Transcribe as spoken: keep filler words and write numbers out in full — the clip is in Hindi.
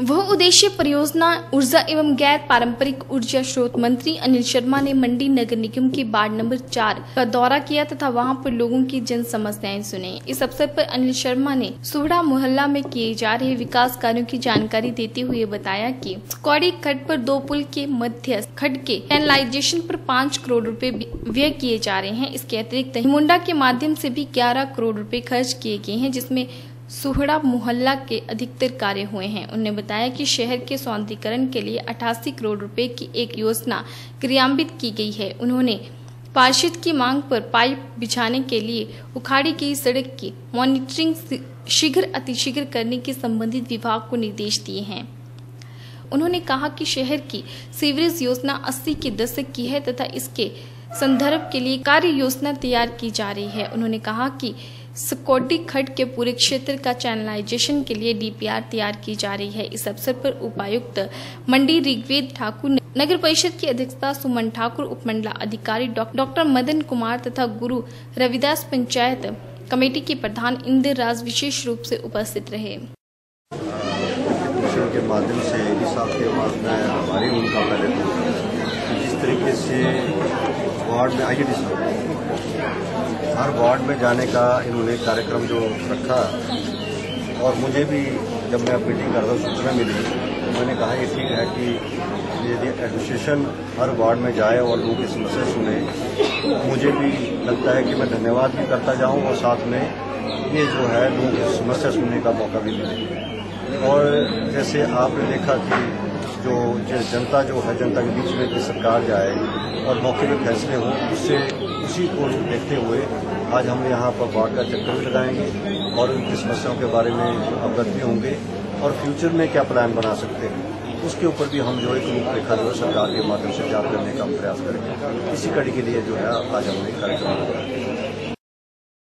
वह उद्देश्य परियोजना ऊर्जा एवं गैर पारंपरिक ऊर्जा स्रोत मंत्री अनिल शर्मा ने मंडी नगर निगम के वार्ड नंबर चार का दौरा किया तथा वहां पर लोगों की जन समस्याएं सुनी। इस अवसर पर अनिल शर्मा ने सोहड़ा मोहल्ला में किए जा रहे विकास कार्यों की जानकारी देते हुए बताया कि कौड़ी खड्ड पर दो पुल के मध्य खड्ड के चैनलाइजेशन पर पाँच करोड़ रुपए व्यय किए जा रहे हैं। इसके अतिरिक्त हिमुंडा के माध्यम से भी ग्यारह करोड़ रुपए खर्च किए गए हैं, जिसमें सोहड़ा मोहल्ला के अधिकतर कार्य हुए हैं। उन्होंने बताया कि शहर के सौंदर्यीकरण के लिए अठासी करोड़ रुपए की एक योजना क्रियान्वित की गई है। उन्होंने पार्षद की मांग पर पाइप बिछाने के लिए उखाड़ी गई सड़क की मॉनिटरिंग शीघ्र अतिशीघ्र करने के संबंधित विभाग को निर्देश दिए हैं। उन्होंने कहा कि शहर की सीवरेज योजना अस्सी के दशक की है तथा इसके संदर्भ के लिए कार्य योजना तैयार की जा रही है। उन्होंने कहा कि सकौडी खड्ड के पूरे क्षेत्र का चैनलाइजेशन के लिए डीपीआर तैयार की जा रही है। इस अवसर पर उपायुक्त मंडी ऋग्वेद ठाकुर, नगर परिषद की अध्यक्षता सुमन ठाकुर, उपमंडला अधिकारी डॉक्टर मदन कुमार तथा गुरु रविदास पंचायत कमेटी के प्रधान इंदिर राज विशेष रूप से उपस्थित रहे। के माध्यम से इस साल के बाद में हमारी उनका पहले जिस तरीके से वार्ड में आई हर वार्ड में जाने का इन्होंने कार्यक्रम जो रखा और मुझे भी जब मैं मीटिंग कर रहा हूँ सूचना मिली तो मैंने कहा ये ठीक है कि यदि एडमिनिस्ट्रेशन हर वार्ड में जाए और लोगों की समस्या सुने, मुझे भी लगता है कि मैं धन्यवाद भी करता जाऊँ और साथ में ये जो है लोगों की समस्या सुनने का मौका भी मिले। और जैसे आपने देखा कि जो जनता जो है जनता के बीच में कि सरकार जाए और मौके पे फैसले हों, उससे उसी को देखते हुए आज हम यहाँ पर वार्ड का चक्कर भी लगाएंगे और उनकी समस्याओं के बारे में अवगत भी होंगे और फ्यूचर में क्या प्लान बना सकते हैं उसके ऊपर भी हम जो एक रूपरेखा जो है सरकार के माध्यम से तैयार करने का प्रयास करेंगे। इसी कड़ी के लिए जो है आज हमने कार्यक्रम लगाया।